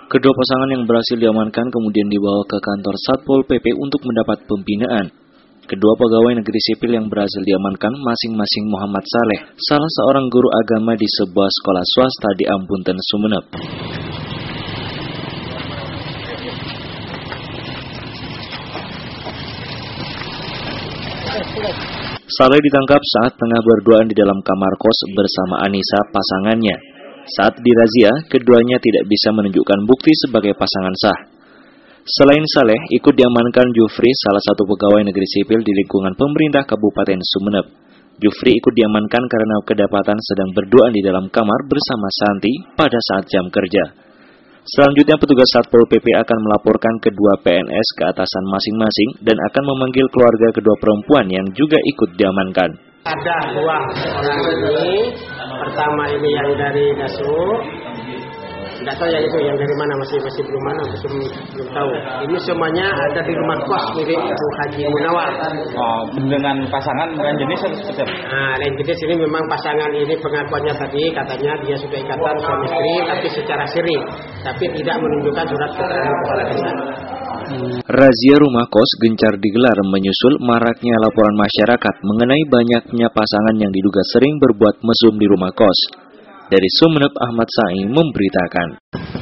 Kedua pasangan yang berhasil diamankan kemudian dibawa ke kantor Satpol PP untuk mendapat pembinaan. Kedua pegawai negeri sipil yang berhasil diamankan masing-masing Muhammad Saleh, salah seorang guru agama di sebuah sekolah swasta di Ampunten, Sumeneb. Saleh ditangkap saat tengah berduaan di dalam kamar kos bersama Anissa, pasangannya. Saat dirazia, keduanya tidak bisa menunjukkan bukti sebagai pasangan sah. Selain Saleh, ikut diamankan Jufri, salah satu pegawai negeri sipil di lingkungan pemerintah Kabupaten Sumeneb. Jufri ikut diamankan karena kedapatan sedang berduaan di dalam kamar bersama Santi pada saat jam kerja. Selanjutnya, petugas Satpol PP akan melaporkan kedua PNS ke atasan masing-masing dan akan memanggil keluarga kedua perempuan yang juga ikut diamankan. Ada dua orang ini, pertama ini yang dari Dasu, tidak tahu ya itu yang dari mana, masih belum tahu. Ini semuanya ada di rumah kos milik Ibu Haji Munawar. Oh, dengan pasangan lain jenis atau seperti apa? Nah, lain jenis ini memang pasangan ini pengakuannya tadi katanya dia sudah ikatan suami istri tapi secara siri, tapi tidak menunjukkan surat keterangan kepala desa. Razia rumah kos gencar digelar menyusul maraknya laporan masyarakat mengenai banyaknya pasangan yang diduga sering berbuat mesum di rumah kos. Dari Sumeneb, Ahmad Sa'i memberitakan.